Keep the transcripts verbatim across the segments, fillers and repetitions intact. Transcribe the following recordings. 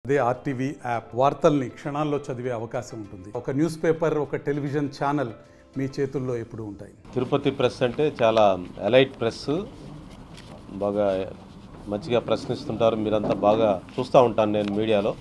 అదే RTV app వార్తల్ని క్షణాల్లో చదివే అవకాశం ఉంటుంది. ఒక న్యూస్ పేపర్, ఒక టెలివిజన్ ఛానల్ మీ చేతుల్లో ఎప్పుడూ ఉంటాయి. తిరుపతి ప్రెస్ అంటే చాలా ఎలైట్ ప్రెస్, బాగా మంచిగా ప్రశ్నిస్తుంటారు. మీరంతా బాగా చూస్తూ ఉంటాను నేను మీడియాలో.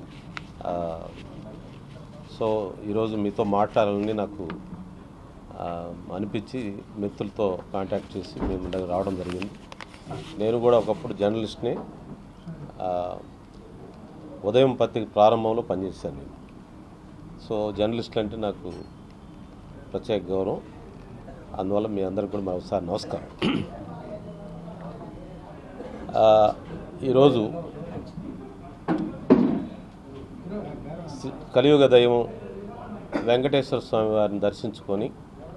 సో ఈరోజు మీతో మాట్లాడాలని నాకు అనిపించి మిత్రులతో కాంటాక్ట్ చేసి మీ ముందుకు రావడం జరిగింది. నేను కూడా ఒకప్పుడు జర్నలిస్ట్ని, ఉదయం పత్రిక ప్రారంభంలో పనిచేశాను నేను. సో జర్నలిస్టులు అంటే నాకు ప్రత్యేక గౌరవం. అందువల్ల మీ అందరికీ కూడా మరోసారి నమస్కారం. ఈరోజు కలియుగ దైవం వెంకటేశ్వర స్వామి వారిని దర్శించుకొని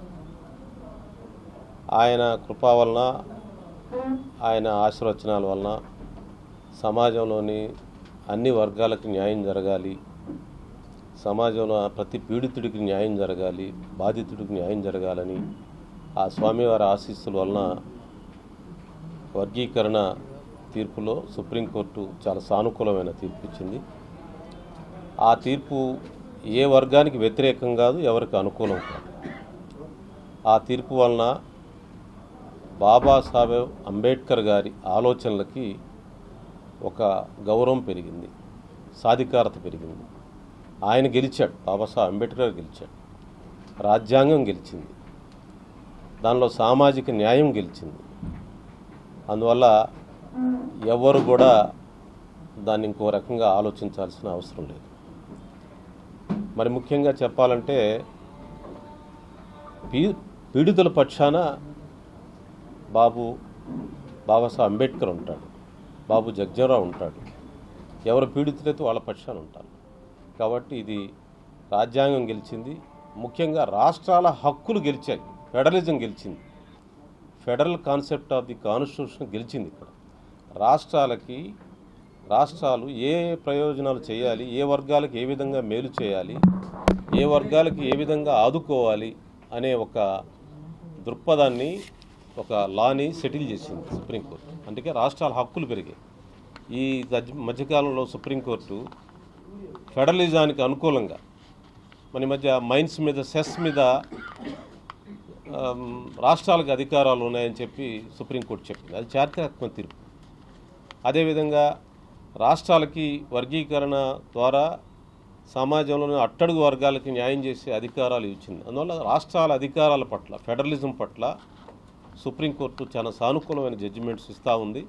ఆయన కృపా వలన, ఆయన ఆశీర్వచనాల వలన సమాజంలోని అన్ని వర్గాలకు న్యాయం జరగాలి, సమాజంలో ప్రతి పీడితుడికి న్యాయం జరగాలి, బాధితుడికి న్యాయం జరగాలని ఆ స్వామివారి ఆశీస్సుల వలన వర్గీకరణ తీర్పులో సుప్రీంకోర్టు చాలా సానుకూలమైన తీర్పు ఇచ్చింది. ఆ తీర్పు ఏ వర్గానికి వ్యతిరేకం కాదు, ఎవరికి అనుకూలం కాదు. ఆ తీర్పు వలన బాబాసాహెబ్ అంబేద్కర్ గారి ఆలోచనలకి ఒక గౌరవం పెరిగింది, సాధికారత పెరిగింది. ఆయన గెలిచాడు, బాబాసాహెబ్ అంబేద్కర్ గెలిచాడు, రాజ్యాంగం గెలిచింది, దానిలో సామాజిక న్యాయం గెలిచింది. అందువల్ల ఎవరు కూడా దాన్ని ఇంకో రకంగా ఆలోచించాల్సిన అవసరం లేదు. మరి ముఖ్యంగా చెప్పాలంటే పీ పీడితుల పక్షాన బాబు బాబాసాహెబ్ అంబేద్కర్ ఉంటాడు, బాబు జగ్జీవన్రావు ఉంటాడు. ఎవరు పీడితులైతే వాళ్ళ పక్షాన ఉంటారు. కాబట్టి ఇది రాజ్యాంగం గెలిచింది. ముఖ్యంగా రాష్ట్రాల హక్కులు గెలిచాయి, ఫెడరలిజం గెలిచింది, federal concept of the constitution గెలిచింది. ఇక్కడ రాష్ట్రాలకి రాష్ట్రాలు ఏ ప్రయోజనాలు చేయాలి, ఏ వర్గాలకు ఏ విధంగా మేలు చేయాలి, ఏ వర్గాలకు ఏ విధంగా ఆదుకోవాలి అనే ఒక దృక్పథాన్ని, ఒక లాని సెటిల్ చేసింది సుప్రీంకోర్టు. అందుకే రాష్ట్రాల హక్కులు పెరిగాయి. ఈ మధ్యకాలంలో సుప్రీంకోర్టు ఫెడరలిజానికి అనుకూలంగా మన మధ్య మైన్స్ మీద, సెస్ మీద రాష్ట్రాలకు అధికారాలు ఉన్నాయని చెప్పి సుప్రీంకోర్టు చెప్పింది. అది చారిత్రాత్మక తీర్పు. అదేవిధంగా రాష్ట్రాలకి వర్గీకరణ ద్వారా సమాజంలోని అట్టడుగు వర్గాలకి న్యాయం చేసే అధికారాలు ఇచ్చింది. అందువల్ల రాష్ట్రాల అధికారాల పట్ల, ఫెడరలిజం పట్ల సుప్రీంకోర్టు చాలా సానుకూలమైన జడ్జిమెంట్స్ ఇస్తూ ఉంది.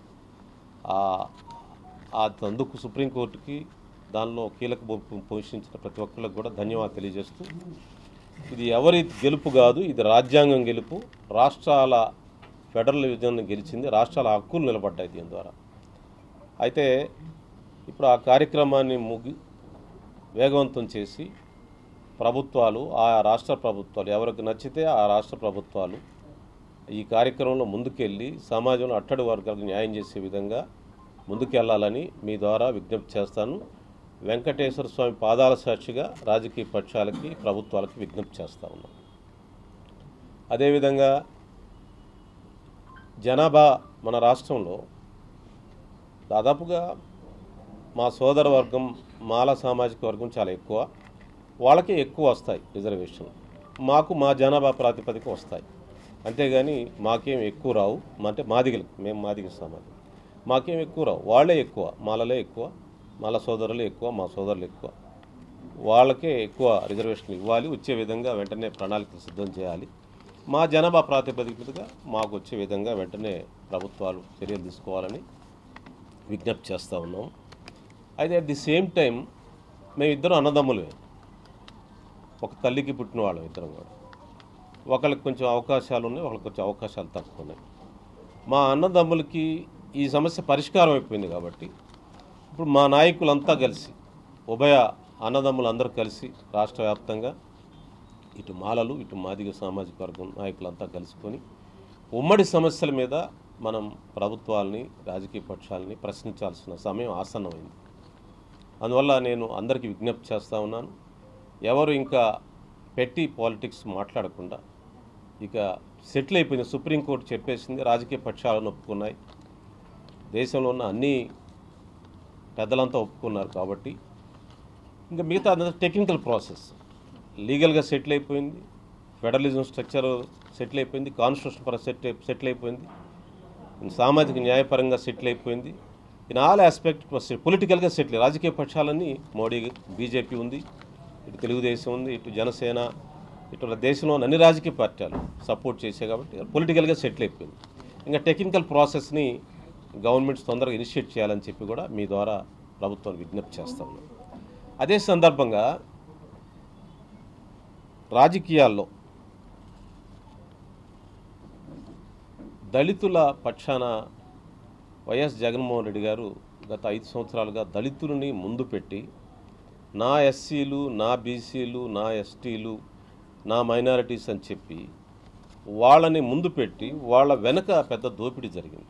అందుకు సుప్రీంకోర్టుకి, దానిలో కీలక పోషించిన ప్రతి ఒక్కరికి కూడా ధన్యవాదాలు తెలియజేస్తూ, ఇది ఎవరి గెలుపు కాదు, ఇది రాజ్యాంగం గెలుపు. రాష్ట్రాల ఫెడరల్ విజన్ గెలిచింది, రాష్ట్రాల హక్కులు నిలబడ్డాయి దీని ద్వారా. అయితే ఇప్పుడు ఆ కార్యక్రమాన్ని ముగి వేగవంతం చేసి ప్రభుత్వాలు, ఆ రాష్ట్ర ప్రభుత్వాలు ఎవరికి నచ్చితే ఆ రాష్ట్ర ప్రభుత్వాలు ఈ కార్యక్రమంలో ముందుకెళ్ళి సమాజంలో అట్టడి వర్గాలకు న్యాయం చేసే విధంగా ముందుకెళ్లాలని మీ ద్వారా విజ్ఞప్తి చేస్తాను. వెంకటేశ్వర స్వామి పాదాల సాక్షిగా రాజకీయ పక్షాలకి, ప్రభుత్వాలకి విజ్ఞప్తి చేస్తూ ఉన్నాం. అదేవిధంగా జనాభా మన రాష్ట్రంలో దాదాపుగా మా సోదర వర్గం, మాల సామాజిక వర్గం చాలా ఎక్కువ, వాళ్ళకే ఎక్కువ వస్తాయి రిజర్వేషన్. మాకు మా జనాభా ప్రాతిపదిక వస్తాయి, అంతేగాని మాకేం ఎక్కువ రావు. అంటే మాదిగలకు, మేము మాదిగ సమాజం, మాకేం ఎక్కువ రావు. వాళ్ళే ఎక్కువ, మాలలే ఎక్కువ, మాల సోదరులే ఎక్కువ, మా సోదరులు ఎక్కువ, వాళ్ళకే ఎక్కువ రిజర్వేషన్లు ఇవ్వాలి. వచ్చే విధంగా వెంటనే ప్రణాళికలు సిద్ధం చేయాలి. మా జనాభా ప్రాతిపదిక మీదుగా మాకు వచ్చే విధంగా వెంటనే ప్రభుత్వాలు చర్యలు తీసుకోవాలని విజ్ఞప్తి చేస్తూ ఉన్నాం. అయితే అట్ ది సేమ్ టైం మేమిద్దరం అన్నదమ్ములే, ఒక తల్లికి పుట్టిన వాళ్ళం ఇద్దరం కూడా. ఒకరికి కొంచెం అవకాశాలు ఉన్నాయి, ఒకరికి కొంచెం అవకాశాలు తక్కువ ఉన్నాయి. మా అన్నదమ్ములకి ఈ సమస్య పరిష్కారం అయిపోయింది కాబట్టి ఇప్పుడు మా నాయకులంతా కలిసి, ఉభయ అన్నదమ్ములు అందరూ కలిసి రాష్ట్ర వ్యాప్తంగా ఇటు మాలలు, ఇటు మాదిగ సామాజిక వర్గం నాయకులంతా కలుసుకొని ఉమ్మడి సమస్యల మీద మనం ప్రభుత్వాలని, రాజకీయ పక్షాలని ప్రశ్నించాల్సిన సమయం ఆసన్నమైంది. అందువల్ల నేను అందరికీ విజ్ఞప్తి చేస్తూ ఉన్నాను, ఎవరు ఇంకా పెట్టి పాలిటిక్స్ మాట్లాడకుండా ఇక సెటిల్ అయిపోయింది. సుప్రీంకోర్టు చెప్పేసింది, రాజకీయ పక్షాలను ఒప్పుకున్నాయి. దేశంలో ఉన్న అన్ని పెద్దలంతా ఒప్పుకున్నారు కాబట్టి ఇంకా మిగతా అంతా టెక్నికల్ ప్రాసెస్. లీగల్గా సెటిల్ అయిపోయింది, ఫెడరలిజం స్ట్రక్చర్ సెటిల్ అయిపోయింది, కాన్స్టిట్యూషన్ పరంగా సెట్ సెటిల్ అయిపోయింది, సామాజిక న్యాయపరంగా సెటిల్ అయిపోయింది. ఇన్ ఆల్ ఆస్పెక్ట్ పొలిటికల్గా సెటిల్. రాజకీయ పక్షాలన్నీ మోడీ, బీజేపీ ఉంది, ఇటు తెలుగుదేశం ఉంది, ఇటు జనసేన, ఇటు దేశంలో అన్ని రాజకీయ పార్టీలు సపోర్ట్ చేసే కాబట్టి పొలిటికల్గా సెటిల్ అయిపోయింది. ఇంకా టెక్నికల్ ప్రాసెస్ని గవర్నమెంట్స్ తొందరగా ఇనిషియేట్ చేయాలని చెప్పి కూడా మీ ద్వారా ప్రభుత్వాన్ని విజ్ఞప్తి చేస్తా ఉన్నాం. అదే సందర్భంగా రాజకీయాల్లో దళితుల పక్షాన వైఎస్ జగన్మోహన్ రెడ్డి గారు గత ఐదు సంవత్సరాలుగా దళితులని ముందు పెట్టి నా ఎస్సీలు, నా బీసీలు, నా ఎస్టీలు, నా మైనారిటీస్ అని చెప్పి వాళ్ళని ముందు పెట్టి వాళ్ళ వెనక పెద్ద దోపిడీ జరిగింది.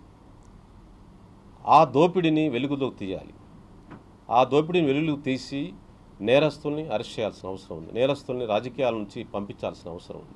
ఆ దోపిడీని వెలుగులోకి తీయాలి. ఆ దోపిడీని వెలుగులోకి తీసి నేరస్తుల్ని అరెస్ట్ చేయాల్సిన అవసరం ఉంది. నేరస్తుల్ని రాజకీయాల నుంచి పంపించాల్సిన అవసరం ఉంది.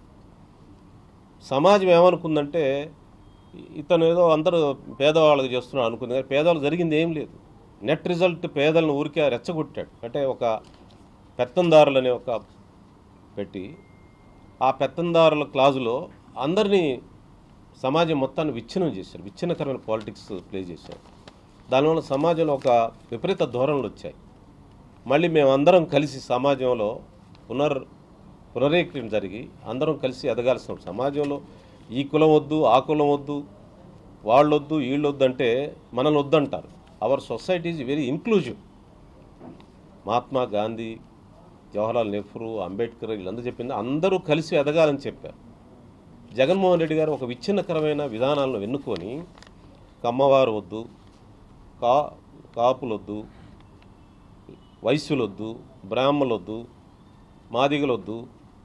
సమాజం ఏమనుకుందంటే ఇతను ఏదో అందరూ పేదవాళ్ళకి చేస్తున్నాడు అనుకుంది, కానీ పేదవాళ్ళు జరిగింది ఏం లేదు. నెట్ రిజల్ట్ పేదలను ఊరికే రెచ్చగొట్టాడు. అంటే ఒక పెత్తందారులనే ఒక పెట్టి ఆ పెత్తందారుల క్లాజులో అందరినీ సమాజం మొత్తాన్ని విచ్ఛిన్నం చేశారు. విచ్ఛిన్నకరమైన పాలిటిక్స్ ప్లే చేశారు. దానివల్ల సమాజంలో ఒక విపరీత ధోరణులు వచ్చాయి. మళ్ళీ మేమందరం కలిసి సమాజంలో పునర్ పునరేకరణ జరిగి అందరం కలిసి ఎదగాల్సిన సమాజంలో ఈ కులం వద్దు, ఆ కులం వద్దు, వాళ్ళొద్దు, వీళ్ళొద్దు అంటే మనల్ని వద్దంటారు. Our society is very inclusive. Mahatma Gandhi, Jawaharlal Nehru, Ambedkar వీళ్ళందరూ చెప్పింది అందరూ కలిసి ఎదగాలని చెప్పారు. జగన్మోహన్ రెడ్డి గారు ఒక విచ్ఛిన్నకరమైన విధానాలను ఎన్నుకొని కమ్మవారు వద్దు, కా కాపులొద్దు, వైశ్యులొద్దు, బ్రాహ్మణులొద్దు, మాదిగలొద్దు,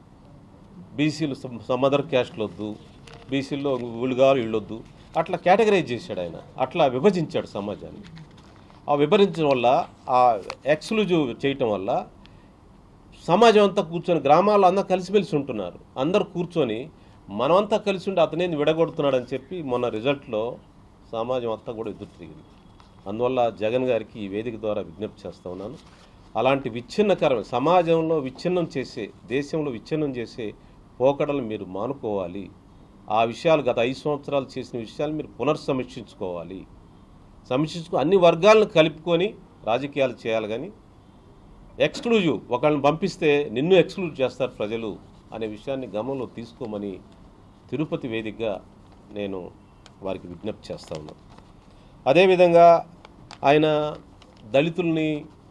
బీసీలు సమ్ అదర్ క్యాస్ట్లొద్దు, బీసీల్లో వీళ్ళుగారు వీళ్ళొద్దు, అట్లా కేటగరైజ్ చేశాడు ఆయన. అట్లా విభజించాడు సమాజాన్ని. ఆ విభజించడం వల్ల, ఆ ఎక్స్క్లూజివ్ చేయటం వల్ల సమాజం అంతా కూర్చొని గ్రామాల్లో అందరూ కలిసిమెలిసి ఉంటున్నారు. అందరు కూర్చొని మనమంతా కలిసి ఉండి అతనేది విడగొడుతున్నాడని చెప్పి మొన్న రిజల్ట్లో సమాజం అంతా కూడా ఎదురు తిరిగింది. అందువల్ల జగన్ గారికి ఈ వేదిక ద్వారా విజ్ఞప్తి చేస్తూ ఉన్నాను. అలాంటి విచ్ఛిన్నకరమైన సమాజంలో విచ్ఛిన్నం చేసే, దేశంలో విచ్ఛిన్నం చేసే పోకడలు మీరు మానుకోవాలి. ఆ విషయాలు గత ఐదు సంవత్సరాలు చేసిన విషయాలు మీరు పునర్సమీక్షించుకోవాలి. సమీక్షించుకో అన్ని వర్గాలను కలుపుకొని రాజకీయాలు చేయాలి. కానీ ఎక్స్క్లూజివ్ ఒకళ్ళని పంపిస్తే నిన్ను ఎక్స్క్లూడ్ చేస్తారు ప్రజలు అనే విషయాన్ని గమనంలో తీసుకోమని తిరుపతి వేదికగా నేను వారికి విజ్ఞప్తి చేస్తా ఉన్నాను. అదేవిధంగా ఆయన దళితుల్ని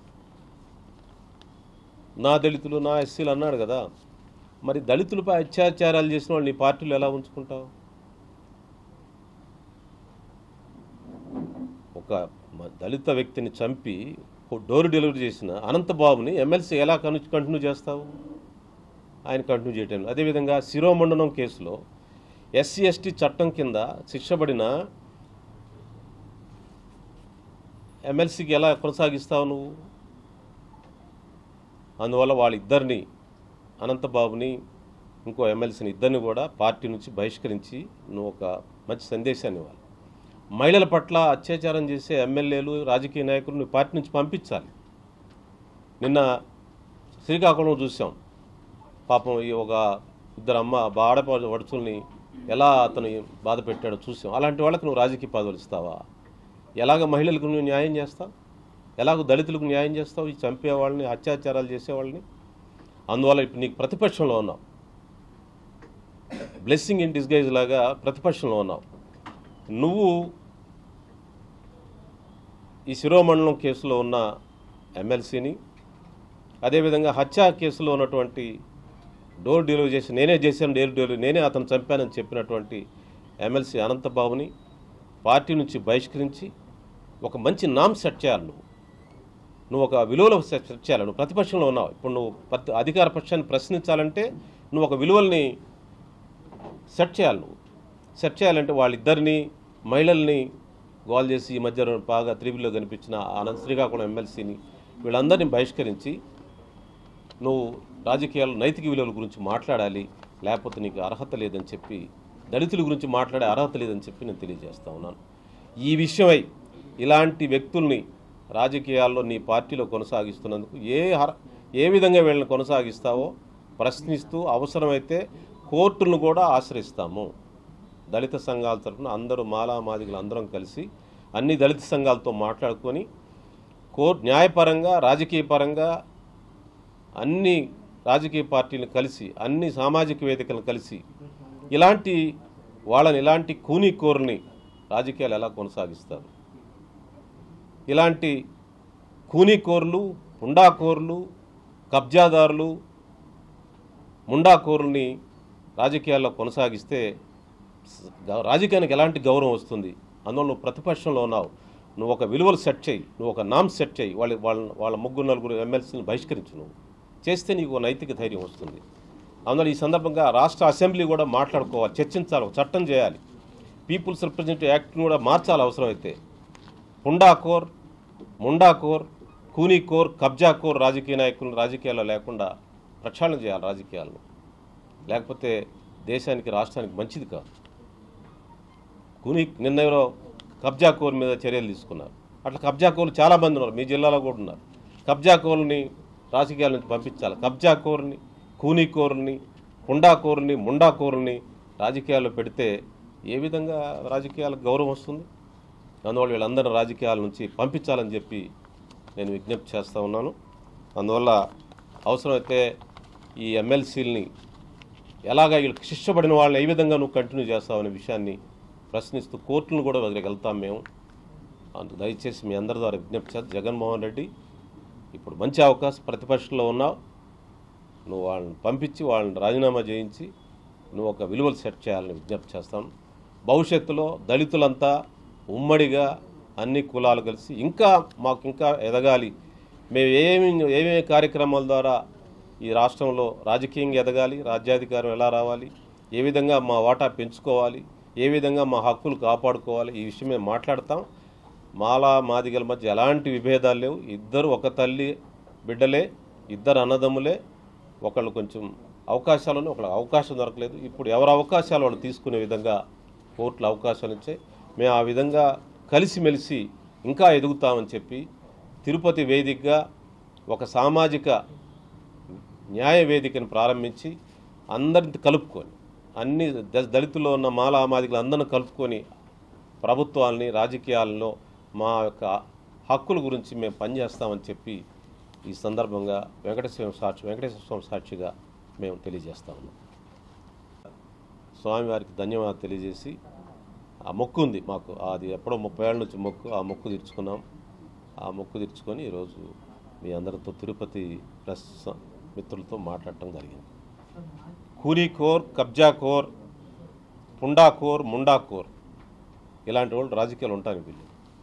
నా దళితులు, నా ఎస్సీలు అన్నాడు కదా. మరి దళితులపై అత్యాచారాలు చేసిన వాళ్ళు నీ పార్టీలు ఎలా ఉంచుకుంటావు? ఒక దళిత వ్యక్తిని చంపి డోర్ డెలివరీ చేసిన అనంతబాబుని ఎమ్మెల్సీ ఎలా కను కంటిన్యూ చేస్తావు? ఆయన కంటిన్యూ చేయటం. అదేవిధంగా శిరోమండనం కేసులో ఎస్సీ ఎస్టీ చట్టం కింద శిక్షపడిన ఎమ్మెల్సీకి ఎలా కొనసాగిస్తావు నువ్వు? అందువల్ల వాళ్ళిద్దరిని, అనంతబాబుని ఇంకో ఎమ్మెల్సీని ఇద్దరిని కూడా పార్టీ నుంచి బహిష్కరించి నువ్వు ఒక మంచి సందేశాన్ని ఇవ్వాలి. మహిళల పట్ల అత్యాచారం చేసే ఎమ్మెల్యేలు, రాజకీయ నాయకులు నువ్వు పార్టీ నుంచి పంపించాలి. నిన్న శ్రీకాకుళం చూసాం. పాపం ఈ ఒక ఇద్దరు అమ్మ ఆడపడుచుల్ని ఎలా అతను బాధ పెట్టాడో చూసాం. అలాంటి వాళ్ళకి నువ్వు రాజకీయ పదవులు ఇస్తావా? ఎలాగ మహిళలకు నువ్వు న్యాయం చేస్తావు? ఎలాగో దళితులకు న్యాయం చేస్తావు? ఈ చంపే వాళ్ళని, అత్యాచారాలు చేసేవాళ్ళని. అందువల్ల ఇప్పుడు నీకు ప్రతిపక్షంలో ఉన్నావు. బ్లెస్సింగ్ ఇన్ డిస్గైజ్ లాగా ప్రతిపక్షంలో ఉన్నావు. నువ్వు ఈ శిరోమండలం కేసులో ఉన్న ఎమ్మెల్సీని, అదేవిధంగా హత్య కేసులో ఉన్నటువంటి డోర్ డెలివరీ చేసి నేనే చేశాను, డోర్ డెలివరీ నేనే అతను చంపానని చెప్పినటువంటి ఎమ్మెల్సీ అనంతబాబుని పార్టీ నుంచి బహిష్కరించి ఒక మంచి నామ్ సెట్ చేయాలి. నువ్వు నువ్వు ఒక విలువలు సెట్ చేయాలి. నువ్వు ప్రతిపక్షంలో ఉన్నావు. ఇప్పుడు నువ్వు ప్రతి అధికార పక్షాన్ని ప్రశ్నించాలంటే నువ్వు ఒక విలువల్ని సెట్ చేయాలి. నువ్వు సెట్ చేయాలంటే వాళ్ళిద్దరిని, మహిళల్ని గోల్ చేసి ఈ మధ్య బాగా త్రిబుల్లో కనిపించిన అనంత శ్రీకాకుళం ఎమ్మెల్సీని వీళ్ళందరినీ బహిష్కరించి నువ్వు రాజకీయాల్లో నైతిక విలువల గురించి మాట్లాడాలి. లేకపోతే నీకు అర్హత లేదని చెప్పి, దళితుల గురించి మాట్లాడే అర్హత లేదని చెప్పి నేను తెలియజేస్తా ఉన్నాను. ఈ విషయమై ఇలాంటి వ్యక్తుల్ని రాజకీయాల్లో నీ పార్టీలో కొనసాగిస్తున్నందుకు ఏ హర ఏ విధంగా వీళ్ళని కొనసాగిస్తావో ప్రశ్నిస్తూ అవసరమైతే కోర్టులను కూడా ఆశ్రయిస్తాము. దళిత సంఘాల తరఫున అందరూ మాలా మాదిగలు అందరం కలిసి అన్ని దళిత సంఘాలతో మాట్లాడుకొని కోర్టు న్యాయపరంగా రాజకీయ పరంగా అన్ని రాజకీయ పార్టీలను కలిసి అన్ని సామాజిక వేదికలను కలిసి ఇలాంటి వాళ్ళని ఇలాంటి కూనీకోరుని రాజకీయాలు ఎలా కొనసాగిస్తారు? ఇలాంటి కూనీకోరులు, పుండాకోరులు, కబ్జాదారులు, ముండాకోరుల్ని రాజకీయాల్లో కొనసాగిస్తే రాజకీయానికి ఎలాంటి గౌరవం వస్తుంది? అందువల్ల నువ్వు ప్రతిపక్షంలో ఉన్నావు, నువ్వు ఒక విలువలు సెట్ చేయి, నువ్వు ఒక నామ్ సెట్ చేయి, వాళ్ళ వాళ్ళ వాళ్ళ ముగ్గురు నలుగురు ఎమ్మెల్సీని బహిష్కరించు. నువ్వు చేస్తే నీకు నైతిక ధైర్యం వస్తుంది. అందువల్ల ఈ సందర్భంగా రాష్ట్ర అసెంబ్లీ కూడా మాట్లాడుకోవాలి, చర్చించాలి, ఒక చట్టం చేయాలి. పీపుల్స్ రిప్రజెంటేటివ్ యాక్ట్ని కూడా మార్చాలి అవసరమైతే. పుండాకోర్, ముండాకోర్, కూనీకోర్, కబ్జాకోర్ రాజకీయ నాయకులను రాజకీయాల్లో లేకుండా ప్రక్షాళన చేయాలి రాజకీయాలను. లేకపోతే దేశానికి రాష్ట్రానికి మంచిది కాదు. కూనీ నిన్నెవరో కబ్జాకోర్ మీద చర్యలు తీసుకున్నారు. అట్లా కబ్జాకోర్లు చాలామంది ఉన్నారు, మీ జిల్లాలో కూడా ఉన్నారు. కబ్జాకోర్ని రాజకీయాల నుంచి పంపించాలి. కబ్జాకోర్ని, కూనీకోరుని, పుండాకోరుని, ముండాకోరుని రాజకీయాల్లో పెడితే ఏ విధంగా రాజకీయాలకు గౌరవం వస్తుంది? అందువల్ల వీళ్ళందరూ రాజకీయాల నుంచి పంపించాలని చెప్పి నేను విజ్ఞప్తి చేస్తూ ఉన్నాను. అందువల్ల అవసరమైతే ఈ ఎమ్మెల్సీలని ఎలాగా వీళ్ళకి శిక్షపడిన వాళ్ళని ఏ విధంగా నువ్వు కంటిన్యూ చేస్తావు అనే విషయాన్ని ప్రశ్నిస్తూ కోర్టులను కూడా వదిలికెళ్తాం మేము. అందుకు దయచేసి మీ అందరి ద్వారా విజ్ఞప్తి చేస్తాను. జగన్మోహన్ రెడ్డి ఇప్పుడు మంచి అవకాశం, ప్రతిపక్షంలో ఉన్నావు, నువ్వు వాళ్ళని పంపించి వాళ్ళని రాజీనామా చేయించి నువ్వు ఒక విలువలు సెట్ చేయాలని విజ్ఞప్తి చేస్తాను. భవిష్యత్తులో దళితులంతా ఉమ్మడిగా అన్ని కులాలు కలిసి ఇంకా మాకు ఇంకా ఎదగాలి, మేము ఏమి ఏమేమి కార్యక్రమాల ద్వారా ఈ రాష్ట్రంలో రాజకీయంగా ఎదగాలి, రాజ్యాధికారం ఎలా రావాలి, ఏ విధంగా మా వాటా పెంచుకోవాలి, ఏ విధంగా మా హక్కులు కాపాడుకోవాలి, ఈ విషయం మేము మాట్లాడతాం. మాలా మాదిగల మధ్య ఎలాంటి విభేదాలు లేవు. ఇద్దరు ఒక తల్లి బిడ్డలే, ఇద్దరు అన్నదమ్ములే. ఒకళ్ళు కొంచెం అవకాశాలను ఒకళ్ళకి అవకాశం దొరకలేదు. ఇప్పుడు ఎవరు అవకాశాలు వాళ్ళు తీసుకునే విధంగా కోర్టులు అవకాశాలు ఇచ్చాయి. మేము ఆ విధంగా కలిసిమెలిసి ఇంకా ఎదుగుతామని చెప్పి తిరుపతి వేదికగా ఒక సామాజిక న్యాయ వేదికను ప్రారంభించి అందరిని కలుపుకొని అన్ని దళితుల్లో ఉన్న మాలా మాదిగలు అందరిని కలుపుకొని ప్రభుత్వాలని రాజకీయాలలో మా యొక్క హక్కుల గురించి మేము పనిచేస్తామని చెప్పి ఈ సందర్భంగా వెంకటేశ్వర సాక్షి వెంకటేశ్వర స్వామి సాక్షిగా మేము తెలియజేస్తా ఉన్నాం. స్వామివారికి ధన్యవాదాలు తెలియజేసి ఆ మొక్కు ఉంది మాకు, అది ఎప్పుడో ముప్పై ఏళ్ళ నుంచి మొక్కు, ఆ మొక్కు తీర్చుకున్నాం. ఆ మొక్కు తీర్చుకొని ఈరోజు మీ అందరితో తిరుపతి ప్రెస్ మిత్రులతో మాట్లాడటం జరిగింది. కూలీకోర్, కబ్జాకోర్, పుండాకోర్, ముండాకోర్ ఇలాంటి వాళ్ళు రాజకీయాలు ఉంటారు వీళ్ళు.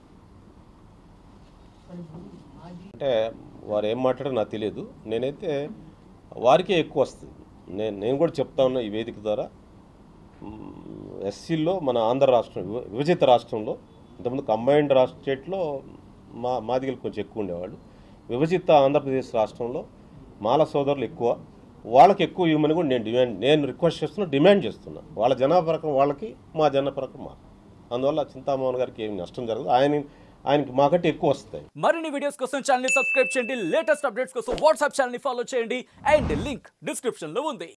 అంటే వారు ఏం మాట్లాడారో నాకు తెలియదు. నేనైతే వారికే ఎక్కువ వస్తుంది. నేను నేను కూడా చెప్తా ఉన్నా ఈ వేదిక ద్వారా. ఎస్సీల్లో మన ఆంధ్ర రాష్ట్రం విభజిత రాష్ట్రంలో ఇంతకుముందు కంబైన్డ్ రాష్ట్ర స్టేట్లో మా మాదిగలు కొంచెం ఎక్కువ ఉండేవాళ్ళు. విభజిత ఆంధ్రప్రదేశ్ రాష్ట్రంలో మాల సోదరులు ఎక్కువ, వాళ్ళకి ఎక్కువ ఇవ్వమని కూడా నేను డిమాండ్ నేను రిక్వెస్ట్ చేస్తున్నా, డిమాండ్ చేస్తున్నా. వాళ్ళ జనాభా ప్రకారం వాళ్ళకి, మా జనాభా ప్రకారం మా. అందువల్ల చింతామోహన్ గారికి ఏమి నష్టం జరగదు. ఆయన ఆయనకి మాకంటే ఎక్కువ వస్తాయి. మరిన్ని వీడియోస్ కోసం ఛానల్ ని సబ్స్క్రైబ్ చేయండి, లేటెస్ట్ అప్డేట్స్ కోసం వాట్సాప్ ఛానల్ ని ఫాలో చేయండి, అండ్ లింక్ డిస్క్రిప్షన్ లో ఉంది.